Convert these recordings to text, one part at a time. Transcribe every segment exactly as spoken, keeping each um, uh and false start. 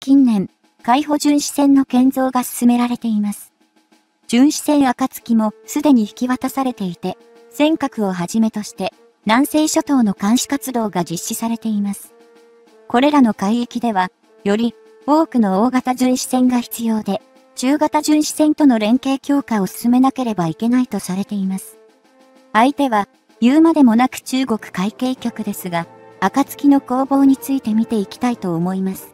近年、海保巡視船の建造が進められています。巡視船暁もすでに引き渡されていて、尖閣をはじめとして南西諸島の監視活動が実施されています。これらの海域では、より多くの大型巡視船が必要で、中型巡視船との連携強化を進めなければいけないとされています。相手は言うまでもなく中国海警局ですが、暁の攻防について見ていきたいと思います。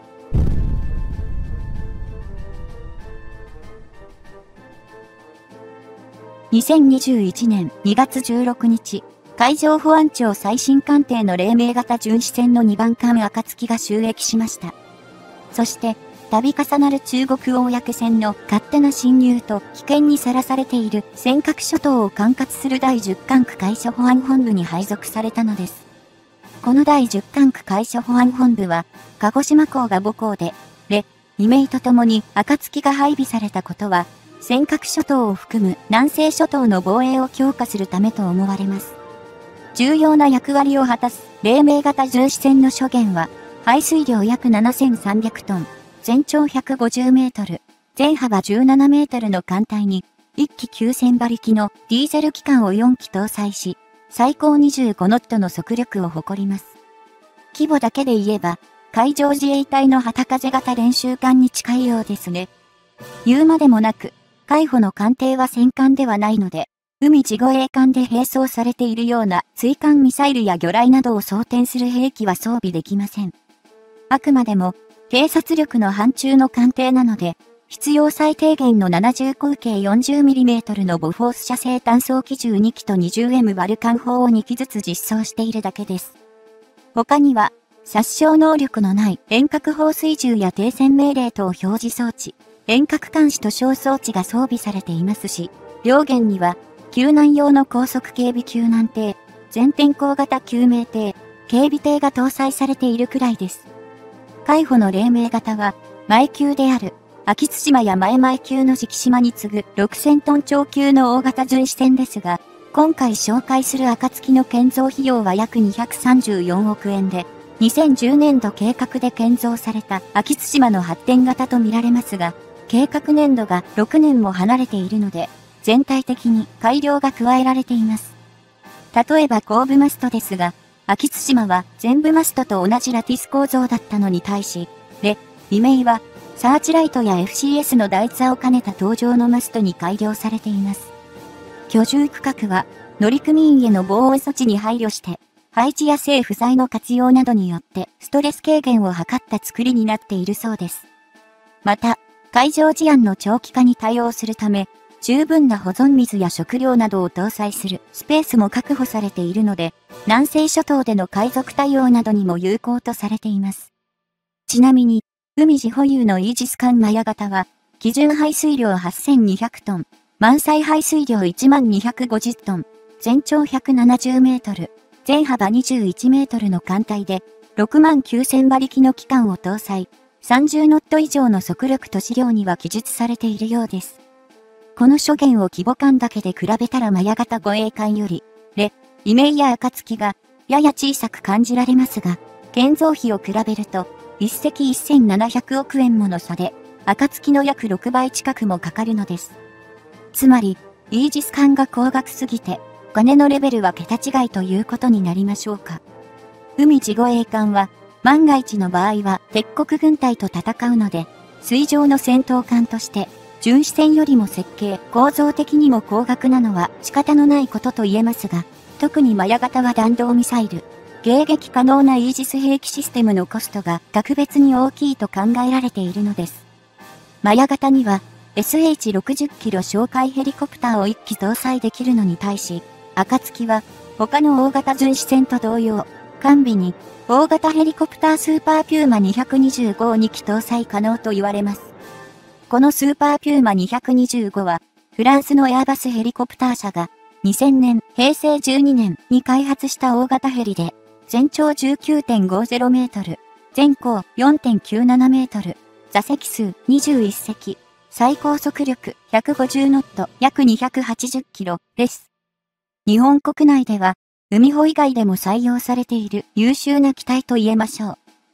にせんにじゅういちねんにがつじゅうろくにち、海上保安庁最新艦艇の黎明型巡視船のにばん艦暁が就役しました。そして、度重なる中国公船の勝手な侵入と危険にさらされている尖閣諸島を管轄するだいじゅっ管区海上保安本部に配属されたのです。このだいじゅっ管区海上保安本部は、鹿児島港が母港で、れ、イメイとともに暁が配備されたことは、尖閣諸島を含む南西諸島の防衛を強化するためと思われます。重要な役割を果たす黎明型巡視船の諸舷は、排水量約ななせんさんびゃくトン、全長ひゃくごじゅうメートル、全幅じゅうななメートルの艦隊に、いっききゅうせんばりきのディーゼル機関をよんき搭載し、最高にじゅうごノットの速力を誇ります。規模だけで言えば、海上自衛隊の旗風型練習艦に近いようですね。言うまでもなく、海保の艦艇は戦艦ではないので、海自護衛艦で並走されているような追艦ミサイルや魚雷などを装填する兵器は装備できません。あくまでも、偵察力の範疇の艦艇なので、必要最低限のななじゅう口径 よんじゅうミリメートル のボフォース射程単装機銃にきと にじゅうエム バルカン砲をにきずつ実装しているだけです。他には、殺傷能力のない遠隔放水銃や停戦命令等表示装置、遠隔監視と小装置が装備されていますし、両舷には、救難用の高速警備救難艇、全天候型救命艇、警備艇が搭載されているくらいです。海保の黎明型は、前級である、秋津島や前々級の直島に次ぐろくせんトン超級の大型巡視船ですが、今回紹介する暁の建造費用は約にひゃくさんじゅうよんおくえんで、にせんじゅうねんど計画で建造された秋津島の発展型とみられますが、計画年度がろくねんも離れているので、全体的に改良が加えられています。例えば後部マストですが、秋津島は全部マストと同じラティス構造だったのに対し、レ、イメイはサーチライトや エフシーエス の台座を兼ねた搭乗のマストに改良されています。居住区画は乗組員への防衛措置に配慮して、配置や政府材の活用などによってストレス軽減を図った作りになっているそうです。また、海上事案の長期化に対応するため、十分な保存水や食料などを搭載するスペースも確保されているので、南西諸島での海賊対応などにも有効とされています。ちなみに、海自保有のイージス艦マヤ型は、基準排水量はっせんにひゃくトン、満載排水量いちまんにひゃくごじゅうトン、全長ひゃくななじゅうメートル、全幅にじゅういちメートルの艦隊で、ろくまんきゅうせんばりきの機関を搭載、さんじゅうノット以上の速力と資料には記述されているようです。この諸舷を規模感だけで比べたらマヤ型護衛艦より、レ、イメイや暁がやや小さく感じられますが、建造費を比べると、一隻せんななひゃくおくえんもの差で、暁の約ろくばい近くもかかるのです。つまり、イージス艦が高額すぎて、金のレベルは桁違いということになりましょうか。海自護衛艦は、万が一の場合は敵国軍隊と戦うので、水上の戦闘艦として、巡視船よりも設計、構造的にも高額なのは仕方のないことと言えますが、特にマヤ型は弾道ミサイル、迎撃可能なイージス兵器システムのコストが格別に大きいと考えられているのです。マヤ型には エスエイチろくじゅっ キロ哨戒ヘリコプターをいっき搭載できるのに対し、暁は他の大型巡視船と同様、完備に大型ヘリコプタースーパーピューマにひゃくにじゅうごをにき搭載可能と言われます。このスーパーピューマにひゃくにじゅうごは、フランスのエアバスヘリコプター社がにせんねん、へいせいじゅうにねんに開発した大型ヘリで、全長 じゅうきゅうてんごじゅうメートル、全高 よんてんきゅうななメートル、座席数にじゅういっせき、最高速力ひゃくごじゅうノット約にひゃくはちじゅっキロです。日本国内では、海保以外でも採用されている優秀な機体と言えましょう。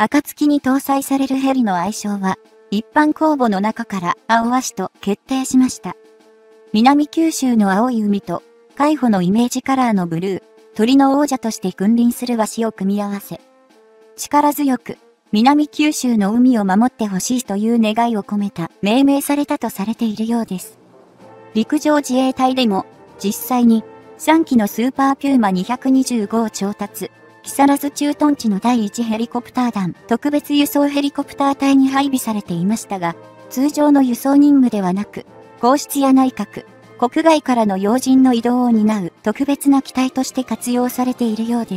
暁に搭載されるヘリの愛称は、一般公募の中から青和紙と決定しました。南九州の青い海と、海保のイメージカラーのブルー、鳥の王者として君臨する和紙を組み合わせ、力強く、南九州の海を守ってほしいという願いを込めた命名されたとされているようです。陸上自衛隊でも、実際に、さんきのスーパーピューマにひゃくにじゅうごを調達、木更津駐屯地のだいいちヘリコプター団特別輸送ヘリコプター隊に配備されていましたが、通常の輸送任務ではなく、皇室や内閣、国外からの要人の移動を担う特別な機体として活用されているようです。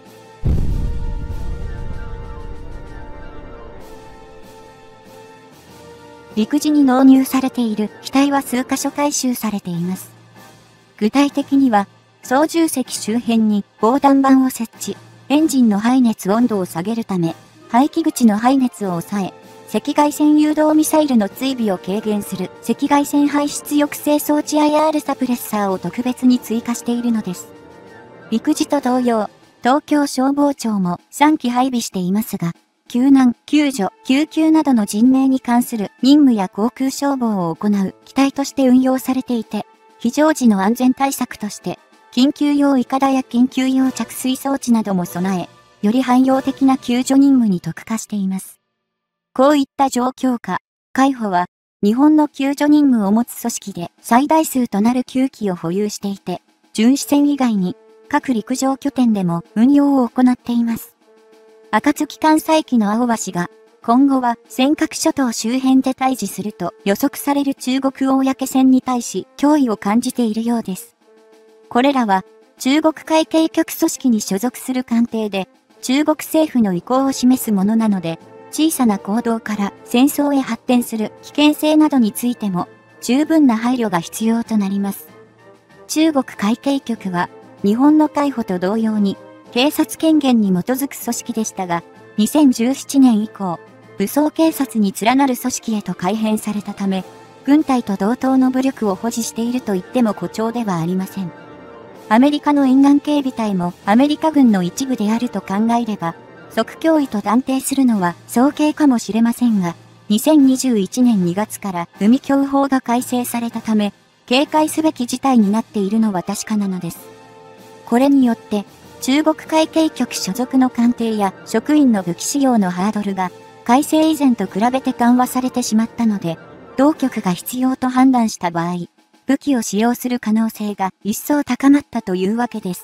陸自に納入されている機体は数カ所回収されています。具体的には、操縦席周辺に防弾板を設置、エンジンの排熱温度を下げるため、排気口の排熱を抑え、赤外線誘導ミサイルの追尾を軽減する赤外線排出抑制装置 アイアール サプレッサーを特別に追加しているのです。陸自と同様、東京消防庁もさんき配備していますが、救難、救助、救急などの人命に関する任務や航空消防を行う機体として運用されていて、非常時の安全対策として、緊急用いかだや緊急用着水装置なども備え、より汎用的な救助任務に特化しています。こういった状況下、海保は、日本の救助任務を持つ組織で最大数となるきゅうきを保有していて、巡視船以外に各陸上拠点でも運用を行っています。暁艦載機の青和紙が、今後は尖閣諸島周辺で対峙すると予測される中国公船に対し脅威を感じているようです。これらは中国海警局組織に所属する艦艇で中国政府の意向を示すものなので、小さな行動から戦争へ発展する危険性などについても十分な配慮が必要となります。中国海警局は日本の海保と同様に警察権限に基づく組織でしたが、にせんじゅうななねん以降、武装警察に連なる組織へと改編されたため、軍隊と同等の武力を保持していると言っても誇張ではありません。アメリカの沿岸警備隊もアメリカ軍の一部であると考えれば、即脅威と断定するのは早計かもしれませんが、にせんにじゅういちねんにがつから海境法が改正されたため、警戒すべき事態になっているのは確かなのです。これによって、中国海警局所属の艦艇や職員の武器使用のハードルが、改正以前と比べて緩和されてしまったので、当局が必要と判断した場合、武器を使用する可能性が一層高まったというわけです。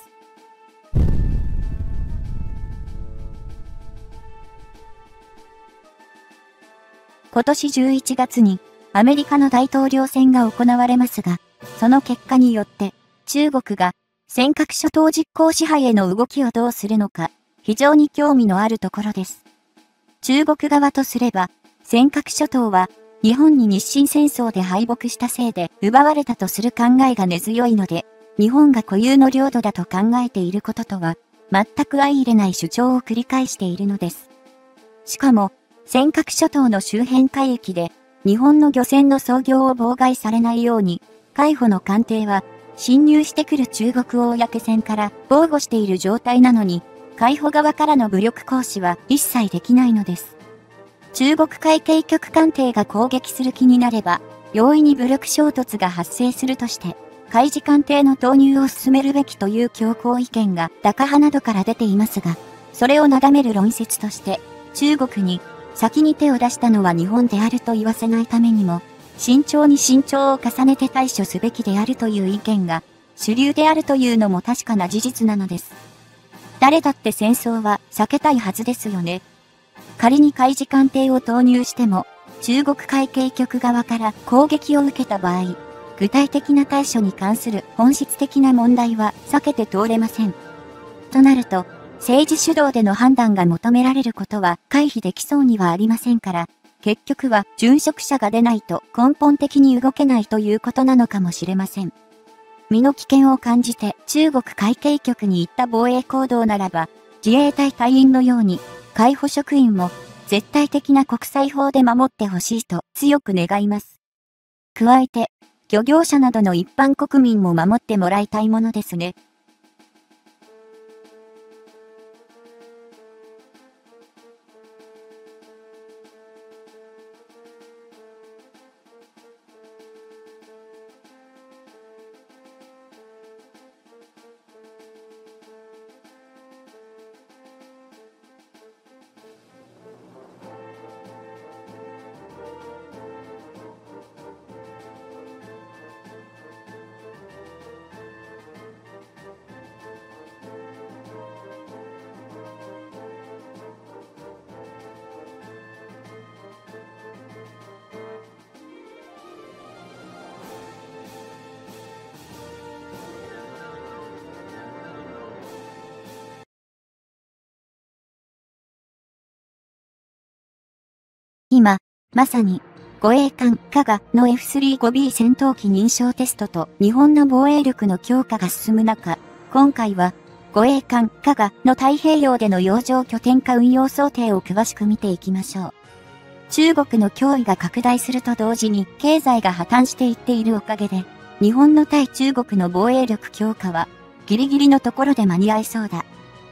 今年じゅういちがつにアメリカの大統領選が行われますが、その結果によって中国が尖閣諸島実効支配への動きをどうするのか、非常に興味のあるところです。中国側とすれば、尖閣諸島は日本に日清戦争で敗北したせいで奪われたとする考えが根強いので、日本が固有の領土だと考えていることとは、全く相入れない主張を繰り返しているのです。しかも、尖閣諸島の周辺海域で、日本の漁船の操業を妨害されないように、海保の艦艇は、侵入してくる中国公船から防護している状態なのに、海保側からの武力行使は一切できないのです。中国海警局艦艇が攻撃する気になれば、容易に武力衝突が発生するとして、海自艦艇の投入を進めるべきという強硬意見がタカ派などから出ていますが、それをなだめる論説として、中国に先に手を出したのは日本であると言わせないためにも、慎重に慎重を重ねて対処すべきであるという意見が主流であるというのも確かな事実なのです。誰だって戦争は避けたいはずですよね。仮に海自艦艇を投入しても、中国海警局側から攻撃を受けた場合、具体的な対処に関する本質的な問題は避けて通れません。となると、政治主導での判断が求められることは回避できそうにはありませんから、結局は殉職者が出ないと根本的に動けないということなのかもしれません。身の危険を感じて中国海警局に行った防衛行動ならば、自衛隊隊員のように、海保職員も絶対的な国際法で守ってほしいと強く願います。加えて、漁業者などの一般国民も守ってもらいたいものですね。 今、まさに、護衛艦加賀の エフスリーファイブビー 戦闘機認証テストと日本の防衛力の強化が進む中、今回は、護衛艦加賀の太平洋での洋上拠点化運用想定を詳しく見ていきましょう。中国の脅威が拡大すると同時に経済が破綻していっているおかげで、日本の対中国の防衛力強化はギリギリのところで間に合いそうだ。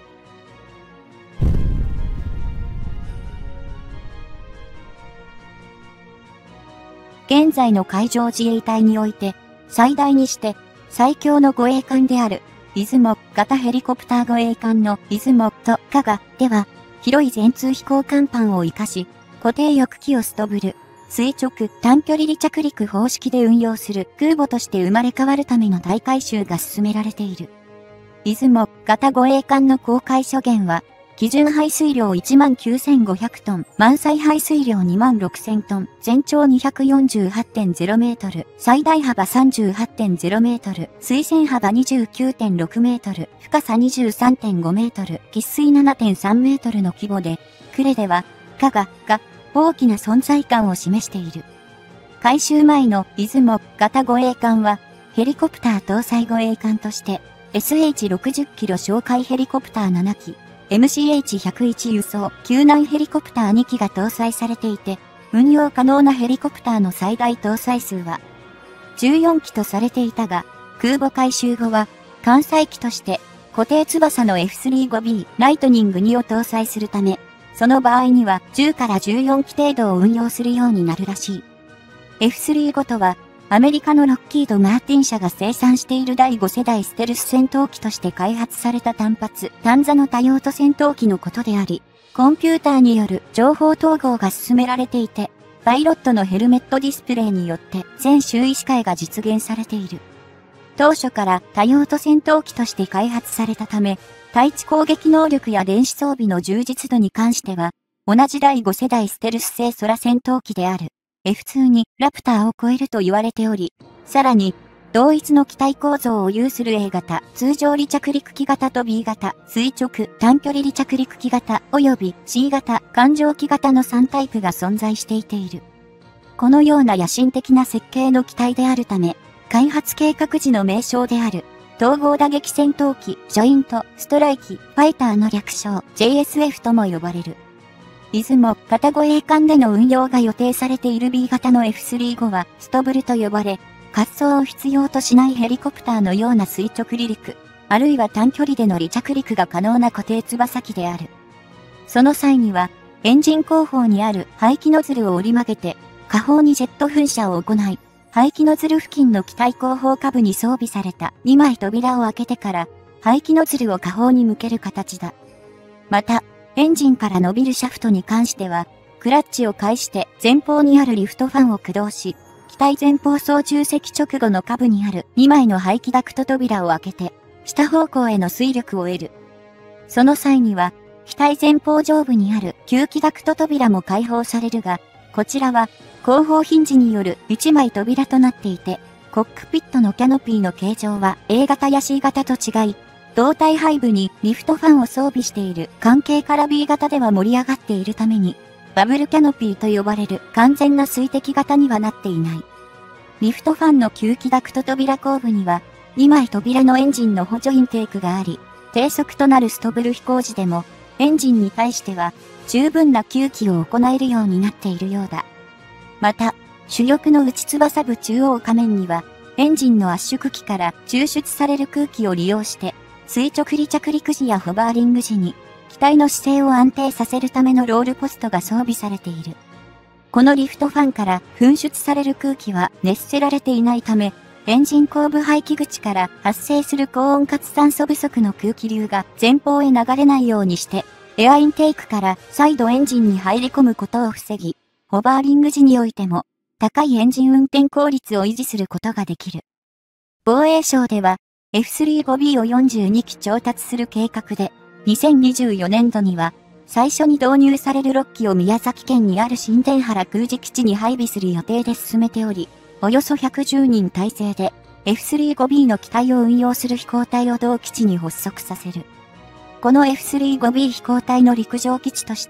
現在の海上自衛隊において、最大にして最強の護衛艦である、出雲型ヘリコプター護衛艦の出雲と加賀では、広い全通飛行甲板を活かし、固定翼機をすとぶる、垂直短距離離着陸方式で運用する空母として生まれ変わるための大改修が進められている。出雲型護衛艦の公開諸言は、基準排水量 いちまんきゅうせんごひゃくトン、満載排水量 にまんろくせんトン、全長 にひゃくよんじゅうはちてんゼロメートル、最大幅 さんじゅうはちてんゼロメートル、水線幅 にじゅうきゅうてんろくメートル、深さ にじゅうさんてんごメートル、喫水 ななてんさんメートルの規模で、呉では、加賀が大きな存在感を示している。改修前の出雲型護衛艦は、ヘリコプター搭載護衛艦として、エスエイチろくじゅっ キロ哨戒ヘリコプターななき、エムシーエイチひゃくいち 輸送救難ヘリコプターにきが搭載されていて、運用可能なヘリコプターの最大搭載数はじゅうよんきとされていたが、空母改修後は、艦載機として固定翼の エフスリーファイブビー ライトニングにを搭載するため、その場合にはじゅうからじゅうよんき程度を運用するようになるらしい。エフスリーファイブ とは、アメリカのロッキード・マーティン社が生産しているだいご世代ステルス戦闘機として開発された単発、単座の多用途戦闘機のことであり、コンピューターによる情報統合が進められていて、パイロットのヘルメットディスプレイによって全周囲視界が実現されている。当初から多用途戦闘機として開発されたため、対地攻撃能力や電子装備の充実度に関しては、同じだいご世代ステルス製空戦闘機である。エフツー にラプターを超えると言われており、さらに、同一の機体構造を有する A 型、通常離着陸機型と B 型、垂直、短距離離着陸機型、及び C 型、艦上機型のさんタイプが存在していている。このような野心的な設計の機体であるため、開発計画時の名称である、統合打撃戦闘機、ジョイント、ストライキ、ファイターの略称、ジェイエスエフ とも呼ばれる。出雲型護衛艦での運用が予定されている B 型の エフスリーファイブ はストブルと呼ばれ、滑走を必要としないヘリコプターのような垂直離陸、あるいは短距離での離着陸が可能な固定翼機である。その際には、エンジン後方にある排気ノズルを折り曲げて、下方にジェット噴射を行い、排気ノズル付近の機体後方下部に装備されたにまい扉を開けてから、排気ノズルを下方に向ける形だ。また、エンジンから伸びるシャフトに関しては、クラッチを介して前方にあるリフトファンを駆動し、機体前方操縦席直後の下部にあるにまいの排気ダクト扉を開けて、下方向への推力を得る。その際には、機体前方上部にある吸気ダクト扉も開放されるが、こちらは後方ヒンジによるいちまい扉となっていて、コックピットのキャノピーの形状は A 型や C 型と違い、胴体背部にリフトファンを装備している関係から B 型では盛り上がっているために、バブルキャノピーと呼ばれる完全な水滴型にはなっていない。リフトファンの吸気ダクト扉後部には、にまい扉のエンジンの補助インテークがあり、低速となるストブル飛行時でも、エンジンに対しては、十分な吸気を行えるようになっているようだ。また、主翼の内翼部中央下面には、エンジンの圧縮機から抽出される空気を利用して、垂直離着陸時やホバーリング時に、機体の姿勢を安定させるためのロールポストが装備されている。このリフトファンから噴出される空気は熱せられていないため、エンジン後部排気口から発生する高温かつ酸素不足の空気流が前方へ流れないようにして、エアインテークから再度エンジンに入り込むことを防ぎ、ホバーリング時においても、高いエンジン運転効率を維持することができる。防衛省では、エフスリーファイブビー をよんじゅうにき調達する計画で、にせんにじゅうよねんどには、最初に導入されるろっきを宮崎県にある新田原空自基地に配備する予定で進めており、およそひゃくじゅうにん体制で、エフスリーファイブビー の機体を運用する飛行隊を同基地に発足させる。この エフスリーファイブビー 飛行隊の陸上基地として、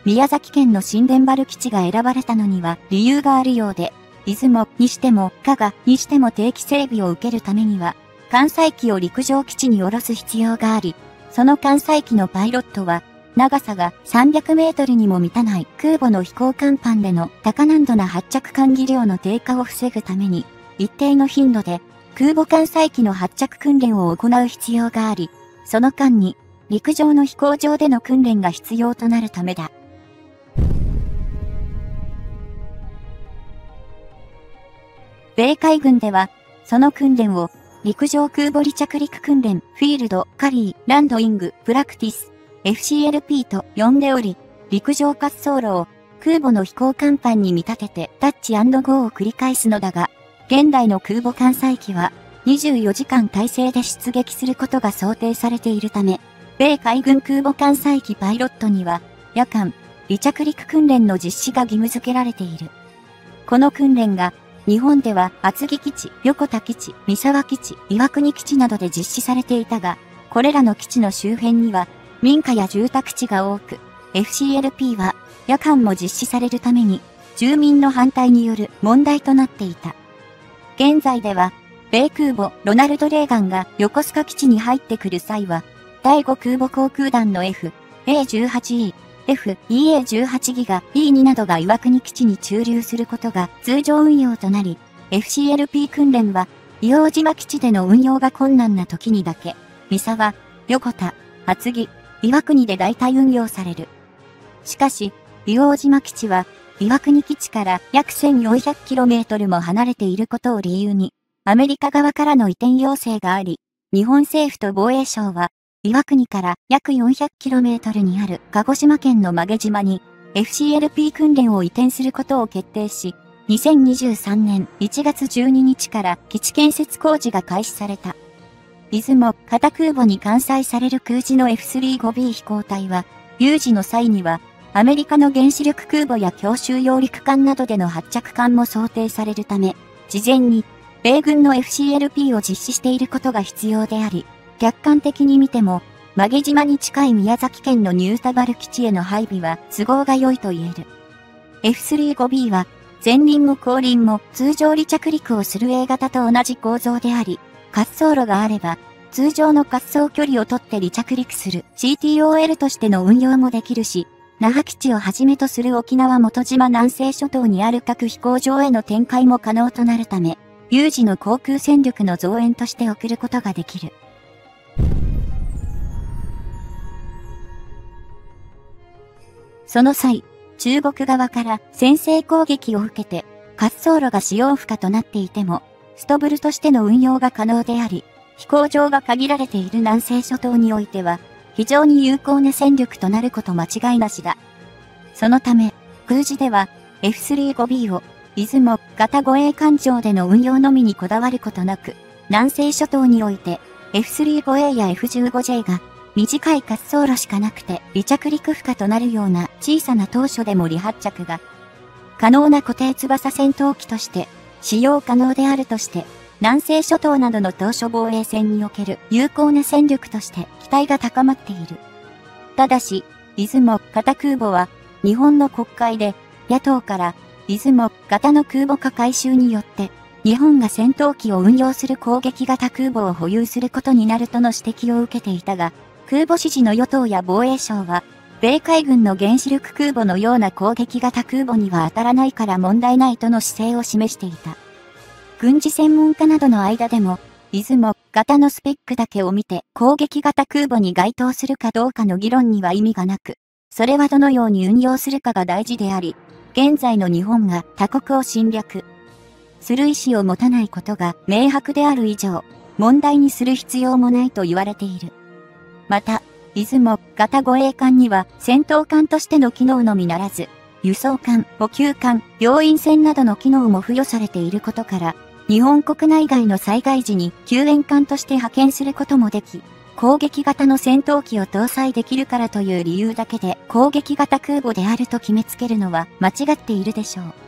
宮崎県の新田原基地が選ばれたのには理由があるようで、出雲にしても加賀にしても定期整備を受けるためには、艦載機を陸上基地に下ろす必要があり、その艦載機のパイロットは、長さがさんびゃくメートルにも満たない空母の飛行甲板での高難度な発着管理量の低下を防ぐために、一定の頻度で空母艦載機の発着訓練を行う必要があり、その間に陸上の飛行場での訓練が必要となるためだ。米海軍では、その訓練を陸上空母離着陸訓練、フィールド、カリー、ランドイング、プラクティス、エフシーエルピー と呼んでおり、陸上滑走路を空母の飛行甲板に見立ててタッチ&ゴーを繰り返すのだが、現代の空母艦載機はにじゅうよじかん体制で出撃することが想定されているため、米海軍空母艦載機パイロットには夜間離着陸訓練の実施が義務付けられている。この訓練が日本では厚木基地、横田基地、三沢基地、岩国基地などで実施されていたが、これらの基地の周辺には民家や住宅地が多く、エフシーエルピー は夜間も実施されるために、住民の反対による問題となっていた。現在では、米空母ロナルド・レーガンが横須賀基地に入ってくる際は、だいご空母航空団の エフエーじゅうはちイー、エフイーエーじゅうはち ギガ イーツー などが岩国基地に駐留することが通常運用となり、エフシーエルピー 訓練は、硫黄島基地での運用が困難な時にだけ、三沢、横田、厚木、岩国で大体運用される。しかし、硫黄島基地は、岩国基地から約 せんよんひゃくキロメートル も離れていることを理由に、アメリカ側からの移転要請があり、日本政府と防衛省は、岩国から約 よんひゃくキロメートル にある鹿児島県の馬毛島に エフシーエルピー 訓練を移転することを決定し、にせんにじゅうさんねんいちがつじゅうににちから基地建設工事が開始された。出雲型空母に艦載される空自の エフスリーファイブビー 飛行隊は、有事の際には、アメリカの原子力空母や強襲揚陸艦などでの発着艦も想定されるため、事前に、米軍の エフシーエルピー を実施していることが必要であり、客観的に見ても、馬毛島に近い宮崎県のニュータバル基地への配備は都合が良いと言える。エフスリーファイブビー は、前輪も後輪も通常離着陸をする A 型と同じ構造であり、滑走路があれば、通常の滑走距離をとって離着陸する シーティーオーエル としての運用もできるし、那覇基地をはじめとする沖縄本島南西諸島にある各飛行場への展開も可能となるため、有事の航空戦力の増援として送ることができる。その際、中国側から先制攻撃を受けて、滑走路が使用不可となっていても、ストブルとしての運用が可能であり、飛行場が限られている南西諸島においては、非常に有効な戦力となること間違いなしだ。そのため、空自では エフスリーファイブビー を出雲型護衛艦上での運用のみにこだわることなく、南西諸島において エフスリーファイブエー や エフじゅうごジェイ が短い滑走路しかなくて離着陸不可となるような小さな当初でも離発着が可能な固定翼戦闘機として使用可能であるとして、南西諸島などの島嶼防衛戦における有効な戦力として期待が高まっている。ただし、出雲型空母は日本の国会で野党から出雲型の空母化改修によって日本が戦闘機を運用する攻撃型空母を保有することになるとの指摘を受けていたが、空母支持の与党や防衛省は、米海軍の原子力空母のような攻撃型空母には当たらないから問題ないとの姿勢を示していた。軍事専門家などの間でも、出雲型のスペックだけを見て攻撃型空母に該当するかどうかの議論には意味がなく、それはどのように運用するかが大事であり、現在の日本が他国を侵略する意思を持たないことが明白である以上、問題にする必要もないと言われている。また、出雲型護衛艦には戦闘艦としての機能のみならず、輸送艦、補給艦、病院船などの機能も付与されていることから、日本国内外の災害時に救援艦として派遣することもでき、攻撃型の戦闘機を搭載できるからという理由だけで攻撃型空母であると決めつけるのは間違っているでしょう。